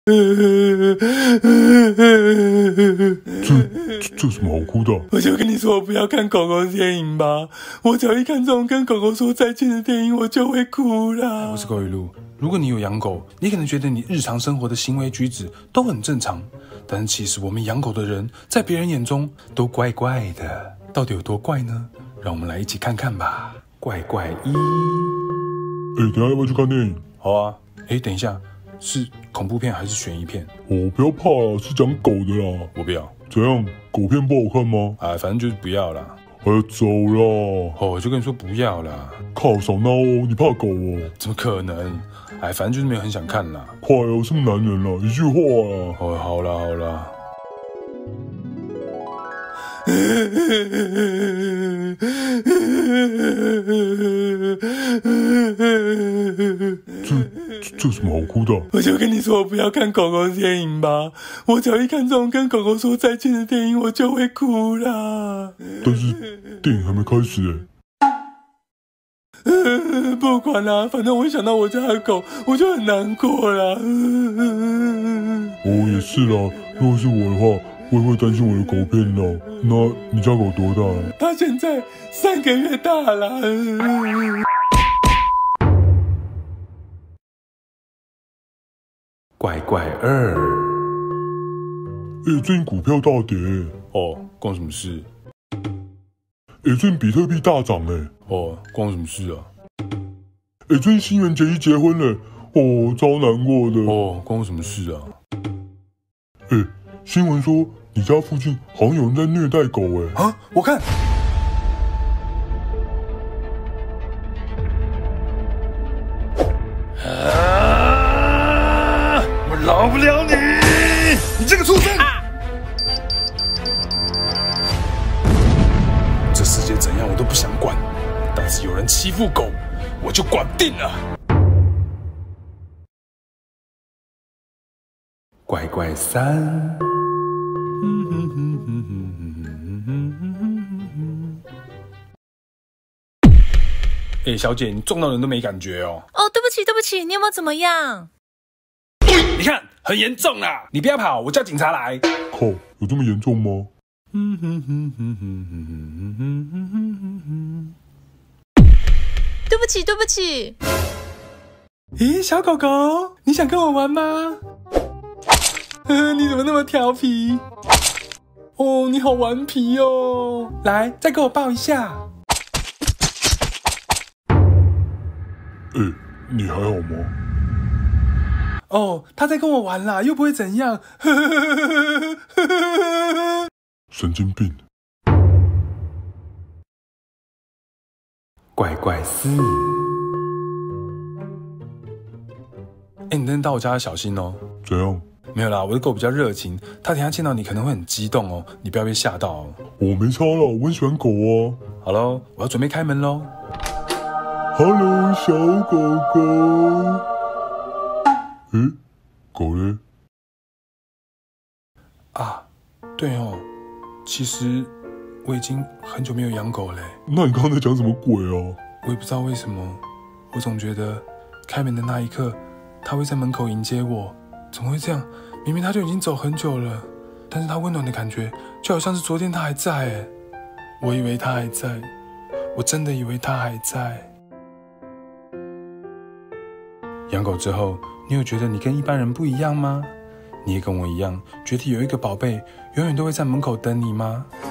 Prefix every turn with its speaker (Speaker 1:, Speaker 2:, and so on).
Speaker 1: 这有什么好哭的？
Speaker 2: 我就跟你说我不要看狗狗的电影吧，我只要一看这种跟狗狗说再见的电影，我就会哭啦。
Speaker 3: 我是狗语录。如果你有养狗，你可能觉得你日常生活的行为举止都很正常，但是其实我们养狗的人在别人眼中都怪怪的，到底有多怪呢？让我们来一起看看吧。怪怪一，
Speaker 1: 等一下要不要去看电影？
Speaker 3: 好啊。等一下，是恐怖片还是悬疑片？
Speaker 1: 不要怕啦，是讲狗的啦。
Speaker 3: 我不要。
Speaker 1: 怎样？狗片不好看吗？
Speaker 3: 反正就是不要啦。
Speaker 1: 走啦！
Speaker 3: 我就跟你说不要啦。
Speaker 1: 靠，少闹哦！你怕狗哦？
Speaker 3: 怎么可能？反正就是没有很想看啦。
Speaker 1: 快哦，我是男人啦，一句话啦。
Speaker 3: 好啦好啦。
Speaker 1: 这有什么好哭的？
Speaker 2: 我就跟你说我不要看狗狗的电影吧，我只要一看这种跟狗狗说再见的电影，我就会哭啦。
Speaker 1: 但是电影还没开始
Speaker 2: 不管啦，反正我一想到我家的狗，我就很难过啦。
Speaker 1: 也是啦，如果是我的话，我也会担心我的狗变老。那你家狗多大了？
Speaker 2: 它现在3个月大啦。
Speaker 3: 怪怪二，
Speaker 1: 最近股票大跌。
Speaker 3: 关我什么事？
Speaker 1: 最近比特币大涨
Speaker 3: 关我什么事啊？
Speaker 1: 最近新垣结衣结婚了，超难过的。
Speaker 3: 关我什么事啊？
Speaker 1: 新闻说你家附近好像有人在虐待狗
Speaker 3: 我看。我饶不了你，你这个畜生！这世界怎样我都不想管，但是有人欺负狗，我就管定了。怪怪三，小姐，你撞到人都没感觉哦。
Speaker 4: 对不起，你有没有怎么样？
Speaker 3: 你看，很严重啦！你不要跑，我叫警察来。
Speaker 1: 靠，有这么严重吗？
Speaker 4: 对不起。
Speaker 2: 小狗狗，你想跟我玩吗？你怎么那么调皮？你好顽皮哦！来，再给我抱一下。
Speaker 1: 你还好吗？
Speaker 2: 他在跟我玩啦，又不会怎样。
Speaker 1: 神经病。
Speaker 3: 怪怪四，你真的到我家要小心哦。
Speaker 1: 怎样？
Speaker 3: 没有啦，我的狗比较热情，它等下见到你可能会很激动哦，你不要被吓到哦。
Speaker 1: 我没差啦，我很喜欢狗啊。
Speaker 3: 好咯，我要准备开门咯。
Speaker 1: Hello， 小狗狗。狗嘞？
Speaker 3: 对哦，其实我已经很久没有养狗嘞。
Speaker 1: 那你刚刚在讲什么鬼啊？
Speaker 3: 我也不知道为什么，我总觉得开门的那一刻，它会在门口迎接我。怎么会这样？明明它就已经走很久了，但是它温暖的感觉，就好像是昨天它还在。我以为它还在，我真的以为它还在。养狗之后，你有觉得你跟一般人不一样吗？你也跟我一样，觉得有一个宝贝永远都会在门口等你吗？